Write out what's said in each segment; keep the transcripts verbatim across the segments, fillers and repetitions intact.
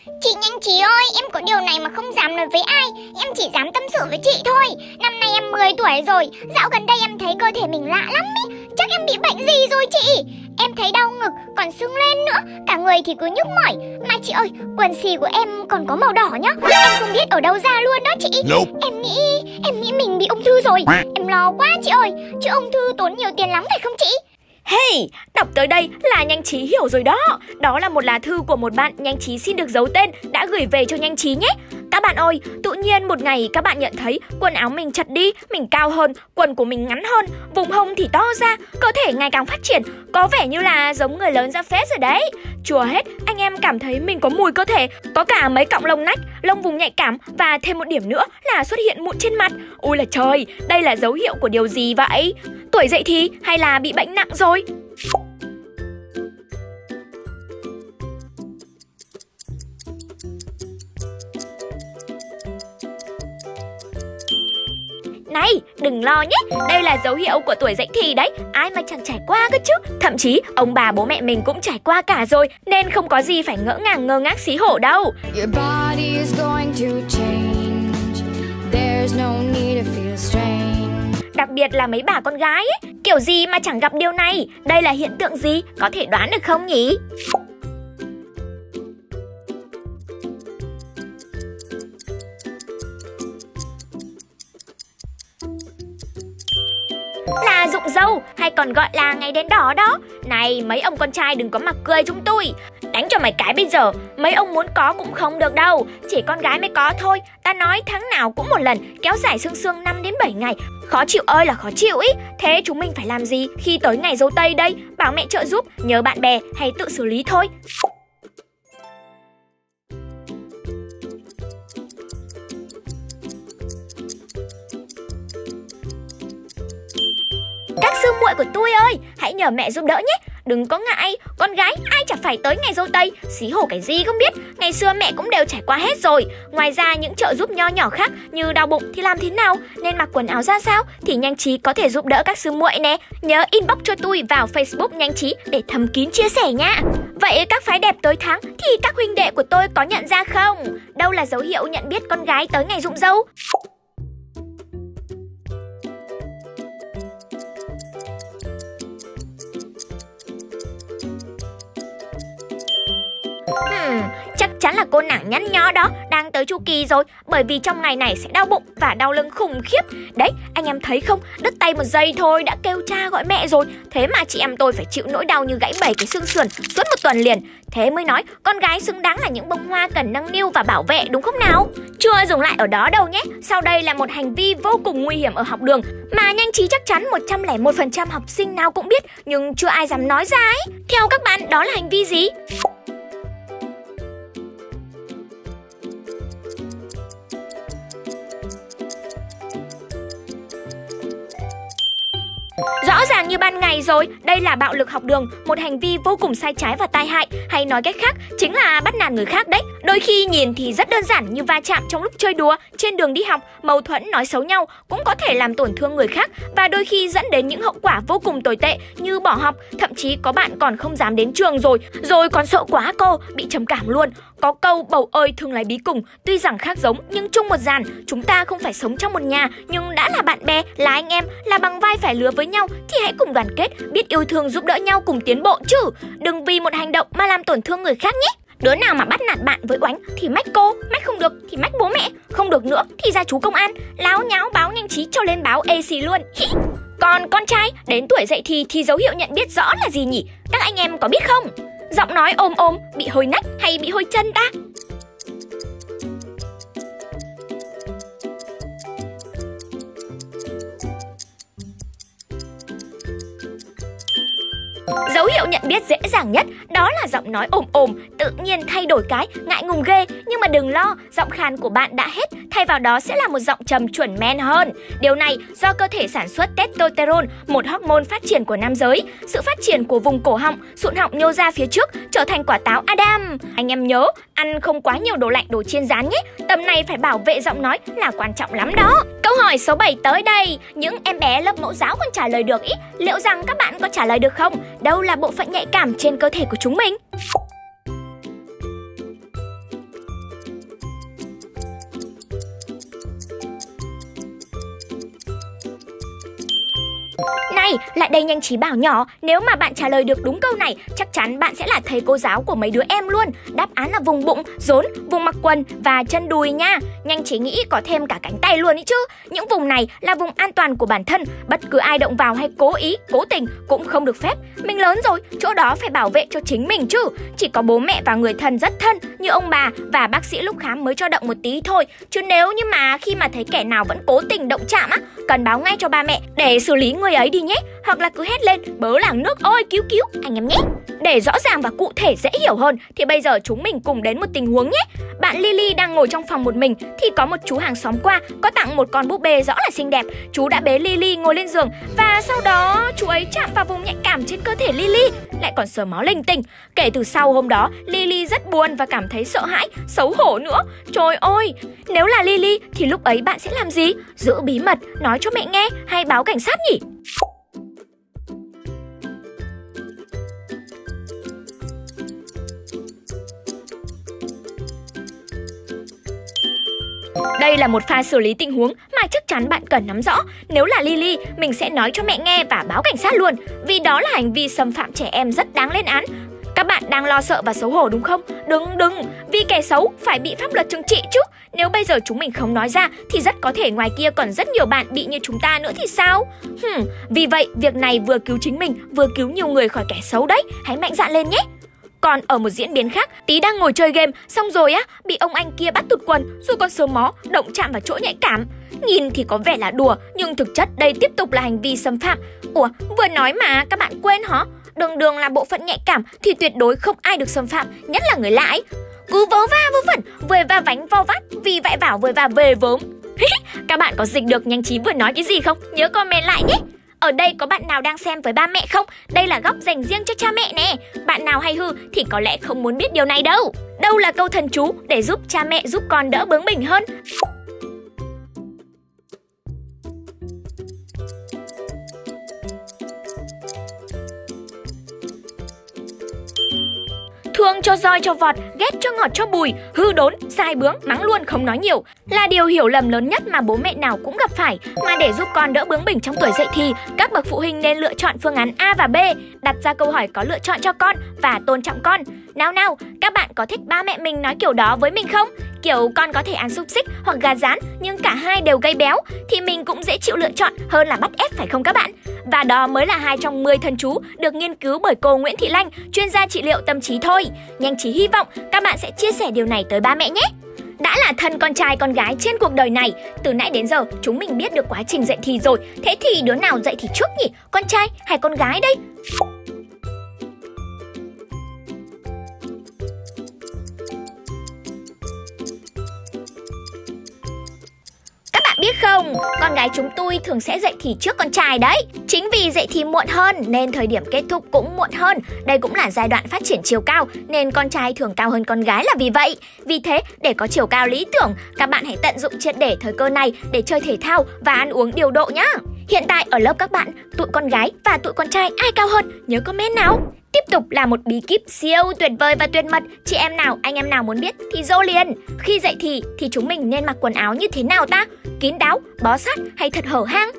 Chị Nhanh Trí ơi, em có điều này mà không dám nói với ai. Em chỉ dám tâm sự với chị thôi. Năm nay em mười tuổi rồi. Dạo gần đây em thấy cơ thể mình lạ lắm ý. Chắc em bị bệnh gì rồi chị. Em thấy đau ngực, còn sưng lên nữa. Cả người thì cứ nhức mỏi. Mà chị ơi, quần xì của em còn có màu đỏ nhá. Em không biết ở đâu ra luôn đó chị. Nope. Em nghĩ, em nghĩ mình bị ung thư rồi. Em lo quá chị ơi. Chứ ung thư tốn nhiều tiền lắm phải không chị? Hey, đọc tới đây là Nhanh Trí hiểu rồi đó. Đó là một lá thư của một bạn Nhanh Trí xin được giấu tên đã gửi về cho Nhanh Trí nhé. Các bạn ơi, tự nhiên một ngày các bạn nhận thấy quần áo mình chật đi, mình cao hơn, quần của mình ngắn hơn, vùng hông thì to ra, cơ thể ngày càng phát triển, có vẻ như là giống người lớn ra phết rồi đấy. Chùa hết, anh em cảm thấy mình có mùi cơ thể, có cả mấy cọng lông nách, lông vùng nhạy cảm và thêm một điểm nữa là xuất hiện mụn trên mặt. Ôi là trời, đây là dấu hiệu của điều gì vậy? Tuổi dậy thì hay là bị bệnh nặng rồi? Này, đừng lo nhé, đây là dấu hiệu của tuổi dậy thì đấy, ai mà chẳng trải qua cơ chứ. Thậm chí, ông bà bố mẹ mình cũng trải qua cả rồi, nên không có gì phải ngỡ ngàng ngơ ngác xí hổ đâu. Your body is going to change. There's no need to feel strange. Đặc biệt là mấy bà con gái ấy, kiểu gì mà chẳng gặp điều này. Đây là hiện tượng gì, có thể đoán được không nhỉ? Là rụng râu, hay còn gọi là ngày đen đỏ đó. Này, mấy ông con trai đừng có mặc cười chúng tôi. Đánh cho mày cái bây giờ, mấy ông muốn có cũng không được đâu. Chỉ con gái mới có thôi. Ta nói tháng nào cũng một lần, kéo dài sương sương năm đến bảy ngày. Khó chịu ơi là khó chịu ý. Thế chúng mình phải làm gì khi tới ngày dâu tây đây? Bảo mẹ trợ giúp, nhờ bạn bè hay tự xử lý thôi. Các sư muội của tôi ơi, hãy nhờ mẹ giúp đỡ nhé. Đừng có ngại, con gái ai chả phải tới ngày dâu tây. Xí hổ cái gì không biết, ngày xưa mẹ cũng đều trải qua hết rồi. Ngoài ra những trợ giúp nho nhỏ khác như đau bụng thì làm thế nào, nên mặc quần áo ra sao thì Nhanh Trí có thể giúp đỡ các sư muội nè. Nhớ inbox cho tôi vào Facebook Nhanh Trí để thầm kín chia sẻ nha. Vậy các phái đẹp tới tháng thì các huynh đệ của tôi có nhận ra không? Đâu là dấu hiệu nhận biết con gái tới ngày rụng râu? Hmm, chắc chắn là cô nàng nhăn nhó đó đang tới chu kỳ rồi, bởi vì trong ngày này sẽ đau bụng và đau lưng khủng khiếp. Đấy, anh em thấy không, đứt tay một giây thôi đã kêu cha gọi mẹ rồi. Thế mà chị em tôi phải chịu nỗi đau như gãy bảy cái xương sườn suốt một tuần liền. Thế mới nói con gái xứng đáng là những bông hoa cần nâng niu và bảo vệ, đúng không nào? Chưa dừng lại ở đó đâu nhé. Sau đây là một hành vi vô cùng nguy hiểm ở học đường mà Nhanh Trí chắc chắn một trăm lẻ một phần trăm học sinh nào cũng biết, nhưng chưa ai dám nói ra ấy. Theo các bạn, đó là hành vi gì? Rõ ràng như ban ngày rồi, đây là bạo lực học đường, một hành vi vô cùng sai trái và tai hại, hay nói cách khác chính là bắt nạt người khác đấy. Đôi khi nhìn thì rất đơn giản như va chạm trong lúc chơi đùa, trên đường đi học, mâu thuẫn nói xấu nhau cũng có thể làm tổn thương người khác và đôi khi dẫn đến những hậu quả vô cùng tồi tệ như bỏ học, thậm chí có bạn còn không dám đến trường rồi, rồi còn sợ quá cô, bị trầm cảm luôn. Có câu bầu ơi thương lấy bí cùng, tuy rằng khác giống nhưng chung một dàn. Chúng ta không phải sống trong một nhà nhưng đã là bạn bè, là anh em, là bằng vai phải lứa với nhau thì hãy cùng đoàn kết, biết yêu thương giúp đỡ nhau cùng tiến bộ chứ. Đừng vì một hành động mà làm tổn thương người khác nhé. Đứa nào mà bắt nạt bạn với oánh thì mách cô, mách không được thì mách bố mẹ, không được nữa thì ra chú công an, láo nháo báo Nhanh Trí cho lên báo ê xì luôn. Hĩ. Còn con trai đến tuổi dậy thì thì dấu hiệu nhận biết rõ là gì nhỉ? Các anh em có biết không? Giọng nói ôm ôm, bị hôi nách hay bị hôi chân ta? Dấu hiệu nhận biết dễ dàng nhất đó là giọng nói ồm ồm, tự nhiên thay đổi cái, ngại ngùng ghê. Nhưng mà đừng lo, giọng khàn của bạn đã hết, thay vào đó sẽ là một giọng trầm chuẩn men hơn. Điều này do cơ thể sản xuất testosterone, một hormone phát triển của nam giới. Sự phát triển của vùng cổ họng, sụn họng nhô ra phía trước, trở thành quả táo Adam. Anh em nhớ, ăn không quá nhiều đồ lạnh, đồ chiên rán nhé. Tầm này phải bảo vệ giọng nói là quan trọng lắm đó. Câu hỏi số bảy tới đây, những em bé lớp mẫu giáo còn trả lời được ý. Liệu rằng các bạn có trả lời được không? Đâu là bộ phận nhạy cảm trên cơ thể của chúng mình? Này, lại đây nhanh trí bảo nhỏ, nếu mà bạn trả lời được đúng câu này, chắc chắn bạn sẽ là thầy cô giáo của mấy đứa em luôn. Đáp án là vùng bụng, rốn, vùng mặc quần và chân đùi nha. Nhanh trí nghĩ có thêm cả cánh tay luôn ý chứ. Những vùng này là vùng an toàn của bản thân, bất cứ ai động vào hay cố ý, cố tình cũng không được phép. Mình lớn rồi, chỗ đó phải bảo vệ cho chính mình chứ. Chỉ có bố mẹ và người thân rất thân như ông bà và bác sĩ lúc khám mới cho động một tí thôi. Chứ nếu như mà khi mà thấy kẻ nào vẫn cố tình động chạm á, cần báo ngay cho ba mẹ để xử lý người ấy đi nhé. Hoặc là cứ hét lên, bớ làng nước ôi cứu cứu anh em nhé. Để rõ ràng và cụ thể dễ hiểu hơn thì bây giờ chúng mình cùng đến một tình huống nhé. Bạn Lily đang ngồi trong phòng một mình thì có một chú hàng xóm qua có tặng một con búp bê rõ là xinh đẹp. Chú đã bế Lily ngồi lên giường và sau đó chú ấy chạm vào vùng nhạy cảm trên cơ thể Lily, lại còn sờ máu linh tinh. Kể từ sau hôm đó, Lily rất buồn và cảm thấy sợ hãi, xấu hổ nữa. Trời ơi, nếu là Lily thì lúc ấy bạn sẽ làm gì? Giữ bí mật, nói cho mẹ nghe hay báo cảnh sát nhỉ? Đây là một pha xử lý tình huống mà chắc chắn bạn cần nắm rõ. Nếu là Lily, mình sẽ nói cho mẹ nghe và báo cảnh sát luôn, vì đó là hành vi xâm phạm trẻ em rất đáng lên án. Các bạn đang lo sợ và xấu hổ đúng không? Đừng đừng, vì kẻ xấu phải bị pháp luật trừng trị chứ. Nếu bây giờ chúng mình không nói ra thì rất có thể ngoài kia còn rất nhiều bạn bị như chúng ta nữa thì sao? Hmm, vì vậy, việc này vừa cứu chính mình, vừa cứu nhiều người khỏi kẻ xấu đấy. Hãy mạnh dạn lên nhé! Còn ở một diễn biến khác, Tí đang ngồi chơi game, xong rồi á, bị ông anh kia bắt tụt quần, rồi còn sờ mó, động chạm vào chỗ nhạy cảm. Nhìn thì có vẻ là đùa, nhưng thực chất đây tiếp tục là hành vi xâm phạm. Ủa, vừa nói mà các bạn quên hả? Đường đường là bộ phận nhạy cảm thì tuyệt đối không ai được xâm phạm, nhất là người lạ ấy. Cứ vớ va vớ vẩn, vời va vánh vo vắt, vì vậy vào vời va về vớm. Các bạn có dịch được nhanh trí vừa nói cái gì không? Nhớ comment lại nhé! Ở đây có bạn nào đang xem với ba mẹ không? Đây là góc dành riêng cho cha mẹ nè. Bạn nào hay hư thì có lẽ không muốn biết điều này đâu. Đâu là câu thần chú để giúp cha mẹ giúp con đỡ bướng bỉnh hơn? Thương cho roi cho vọt, ghét cho ngọt cho bùi, hư đốn, sai bướng, mắng luôn không nói nhiều là điều hiểu lầm lớn nhất mà bố mẹ nào cũng gặp phải. Mà để giúp con đỡ bướng bỉnh trong tuổi dậy thì, các bậc phụ huynh nên lựa chọn phương án A và B, đặt ra câu hỏi có lựa chọn cho con và tôn trọng con. Nào nào, các bạn có thích ba mẹ mình nói kiểu đó với mình không? Kiểu con có thể ăn xúc xích hoặc gà rán nhưng cả hai đều gây béo thì mình cũng dễ chịu lựa chọn hơn là bắt ép, phải không các bạn? Và đó mới là hai trong mười thần chú được nghiên cứu bởi cô Nguyễn Thị Lanh, chuyên gia trị liệu tâm trí thôi. Nhanh trí hy vọng các bạn sẽ chia sẻ điều này tới ba mẹ nhé. Đã là thân con trai con gái trên cuộc đời này, từ nãy đến giờ chúng mình biết được quá trình dậy thì rồi. Thế thì đứa nào dậy thì trước nhỉ? Con trai hay con gái đây? Biết không, con gái chúng tôi thường sẽ dậy thì trước con trai đấy. Chính vì dậy thì muộn hơn nên thời điểm kết thúc cũng muộn hơn. Đây cũng là giai đoạn phát triển chiều cao nên con trai thường cao hơn con gái là vì vậy. Vì thế, để có chiều cao lý tưởng, các bạn hãy tận dụng triệt để thời cơ này để chơi thể thao và ăn uống điều độ nhá. Hiện tại ở lớp các bạn, tụi con gái và tụi con trai ai cao hơn? Nhớ comment nào. Tiếp tục là một bí kíp siêu tuyệt vời và tuyệt mật. Chị em nào, anh em nào muốn biết thì dô liền. Khi dậy thì thì chúng mình nên mặc quần áo như thế nào ta? Kín đáo, bó sát hay thật hở hang?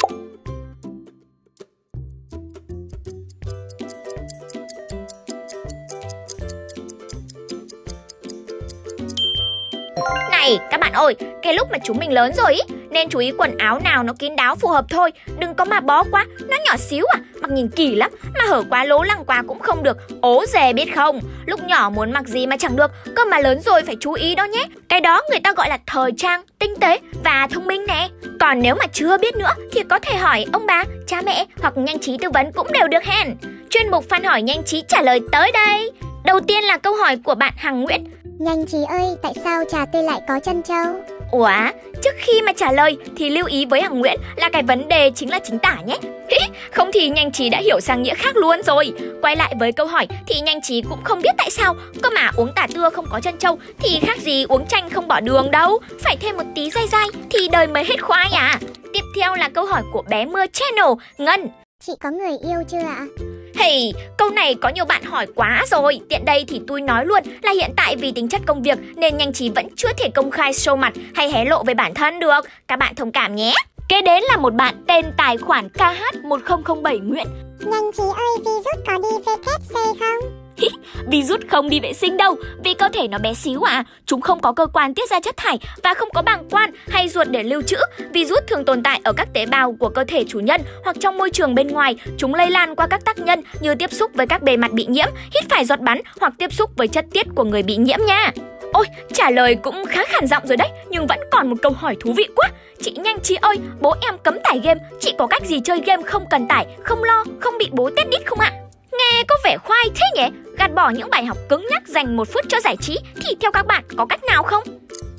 Này các bạn ơi, cái lúc mà chúng mình lớn rồi ý, nên chú ý quần áo nào nó kín đáo phù hợp thôi. Đừng có mà bó quá, nó nhỏ xíu à, mặc nhìn kỳ lắm. Mà hở quá lố lăng quá cũng không được, ố dè biết không. Lúc nhỏ muốn mặc gì mà chẳng được, cơ mà lớn rồi phải chú ý đó nhé. Cái đó người ta gọi là thời trang, tinh tế và thông minh nè. Còn nếu mà chưa biết nữa thì có thể hỏi ông bà, cha mẹ hoặc nhanh trí tư vấn cũng đều được hen. Chuyên mục Fan hỏi nhanh trí trả lời tới đây. Đầu tiên là câu hỏi của bạn Hằng Nguyễn. Nhanh trí ơi, tại sao trà tươi lại có chân trâu? Ủa, trước khi mà trả lời thì lưu ý với Hằng Nguyễn là cái vấn đề chính là chính tả nhé. Không thì nhanh trí đã hiểu sang nghĩa khác luôn rồi. Quay lại với câu hỏi thì nhanh trí cũng không biết tại sao. Cơ mà uống tả tưa không có chân trâu thì khác gì uống chanh không bỏ đường đâu. Phải thêm một tí dai dai thì đời mới hết khoai à. Tiếp theo là câu hỏi của bé Mưa Channel, Ngân. Chị có người yêu chưa ạ? Hey, câu này có nhiều bạn hỏi quá rồi. Tiện đây thì tôi nói luôn là hiện tại vì tính chất công việc nên nhanh trí vẫn chưa thể công khai show mặt hay hé lộ về bản thân được. Các bạn thông cảm nhé. Kế đến là một bạn tên tài khoản K H một không không bảy Nguyễn. Nhanh trí ơi, virus có đi vê kép xê không? Virus không đi vệ sinh đâu, vì cơ thể nó bé xíu à. Chúng không có cơ quan tiết ra chất thải và không có bàng quang hay ruột để lưu trữ. Virus thường tồn tại ở các tế bào của cơ thể chủ nhân hoặc trong môi trường bên ngoài. Chúng lây lan qua các tác nhân như tiếp xúc với các bề mặt bị nhiễm, hít phải giọt bắn hoặc tiếp xúc với chất tiết của người bị nhiễm nha. Ôi, trả lời cũng khá khản giọng rồi đấy, nhưng vẫn còn một câu hỏi thú vị quá. Chị Nhanh Trí ơi, bố em cấm tải game, chị có cách gì chơi game không cần tải, không lo, không bị bố tét đít không ạ? Nghe có vẻ khoai thế nhỉ? Gạt bỏ những bài học cứng nhắc dành một phút cho giải trí thì theo các bạn có cách nào không?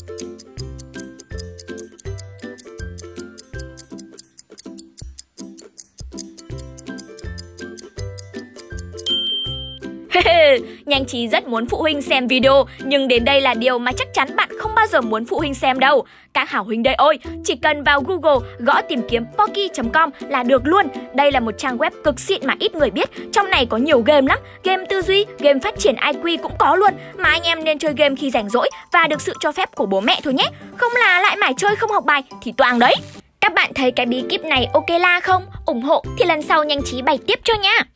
Nhanh Trí rất muốn phụ huynh xem video, nhưng đến đây là điều mà chắc chắn bạn không bao giờ muốn phụ huynh xem đâu. Các hảo huynh đây ơi, chỉ cần vào Google gõ tìm kiếm poki chấm com là được luôn. Đây là một trang web cực xịn mà ít người biết. Trong này có nhiều game lắm, game tư duy, game phát triển I Q cũng có luôn. Mà anh em nên chơi game khi rảnh rỗi và được sự cho phép của bố mẹ thôi nhé. Không là lại mải chơi không học bài thì toang đấy. Các bạn thấy cái bí kíp này ok la không? Ủng hộ thì lần sau Nhanh Trí bày tiếp cho nha.